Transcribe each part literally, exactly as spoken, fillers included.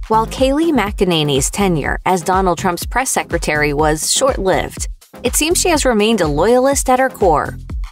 While Kayleigh McEnany's tenure as Donald Trump's press secretary was short-lived, it seems she has remained a loyalist at her core.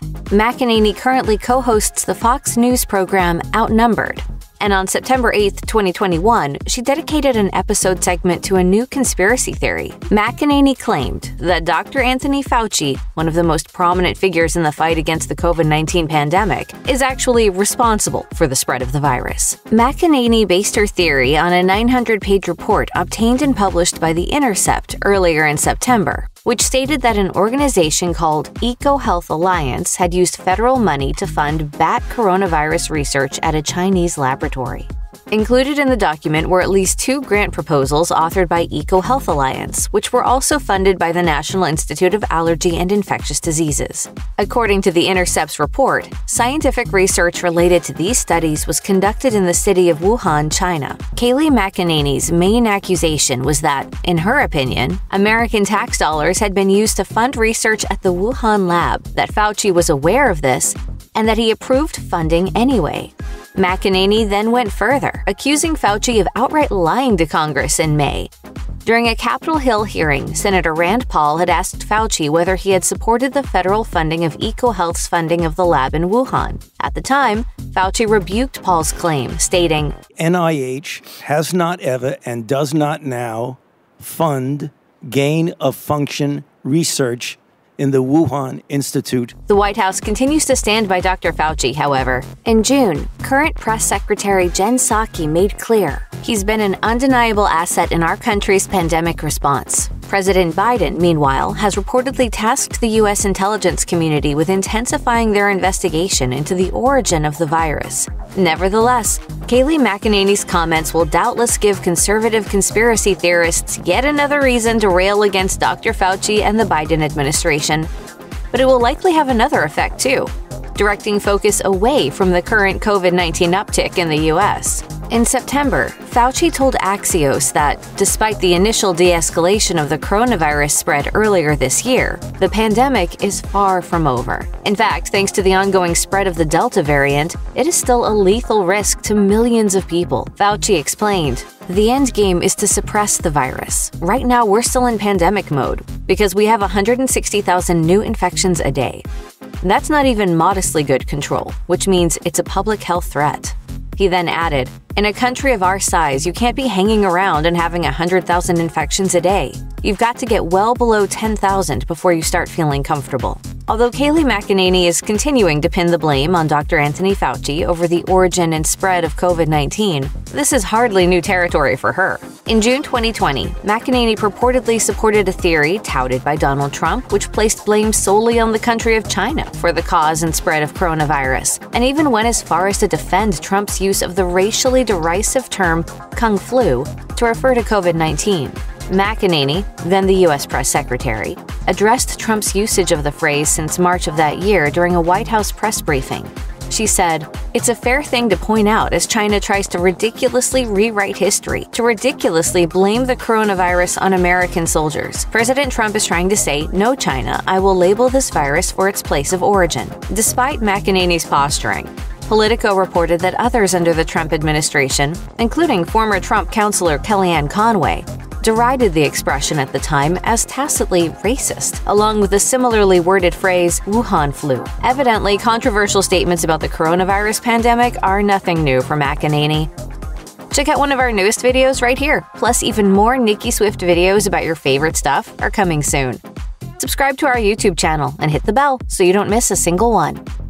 McEnany currently co-hosts the Fox News program Outnumbered, and on September eighth, twenty twenty-one, she dedicated an episode segment to a new conspiracy theory. McEnany claimed that Doctor Anthony Fauci, one of the most prominent figures in the fight against the COVID nineteen pandemic, is actually responsible for the spread of the virus. McEnany based her theory on a nine hundred page report obtained and published by The Intercept earlier in September, which stated that an organization called EcoHealth Alliance had used federal money to fund bat coronavirus research at a Chinese laboratory. Included in the document were at least two grant proposals authored by EcoHealth Alliance, which were also funded by the National Institute of Allergy and Infectious Diseases. According to The Intercept's report, scientific research related to these studies was conducted in the city of Wuhan, China. Kayleigh McEnany's main accusation was that, in her opinion, American tax dollars had been used to fund research at the Wuhan lab, that Fauci was aware of this, and that he approved funding anyway. McEnany then went further, accusing Fauci of outright lying to Congress in May. During a Capitol Hill hearing, Senator Rand Paul had asked Fauci whether he had supported the federal funding of EcoHealth's funding of the lab in Wuhan. At the time, Fauci rebuked Paul's claim, stating, N I H has not ever and does not now fund gain-of-function research in the Wuhan Institute. The White House continues to stand by Doctor Fauci, however. In June, current press secretary Jen Psaki made clear he's been an undeniable asset in our country's pandemic response. President Biden, meanwhile, has reportedly tasked the U S intelligence community with intensifying their investigation into the origin of the virus. Nevertheless, Kayleigh McEnany's comments will doubtless give conservative conspiracy theorists yet another reason to rail against Doctor Fauci and the Biden administration. But it will likely have another effect, too, directing focus away from the current COVID nineteen uptick in the U S. In September, Fauci told Axios that, despite the initial de-escalation of the coronavirus spread earlier this year, the pandemic is far from over. In fact, thanks to the ongoing spread of the Delta variant, it is still a lethal risk to millions of people. Fauci explained, "The end game is to suppress the virus. Right now, we're still in pandemic mode because we have one hundred sixty thousand new infections a day. That's not even modestly good control, which means it's a public health threat." He then added, "In a country of our size, you can't be hanging around and having one hundred thousand infections a day. You've got to get well below ten thousand before you start feeling comfortable." Although Kayleigh McEnany is continuing to pin the blame on Doctor Anthony Fauci over the origin and spread of COVID nineteen, this is hardly new territory for her. In June twenty twenty, McEnany purportedly supported a theory touted by Donald Trump which placed blame solely on the country of China for the cause and spread of coronavirus, and even went as far as to defend Trump's use of the racially derisive term Kung Flu to refer to COVID nineteen. McEnany, then the U S press secretary, addressed Trump's usage of the phrase since March of that year during a White House press briefing. She said, "It's a fair thing to point out as China tries to ridiculously rewrite history, to ridiculously blame the coronavirus on American soldiers. President Trump is trying to say, 'No, China, I will label this virus for its place of origin.'" Despite McEnany's posturing, Politico reported that others under the Trump administration, including former Trump counselor Kellyanne Conway, derided the expression at the time as tacitly racist, along with the similarly worded phrase Wuhan flu. Evidently, controversial statements about the coronavirus pandemic are nothing new for McEnany. Check out one of our newest videos right here, plus even more Nicki Swift videos about your favorite stuff are coming soon. Subscribe to our YouTube channel and hit the bell so you don't miss a single one.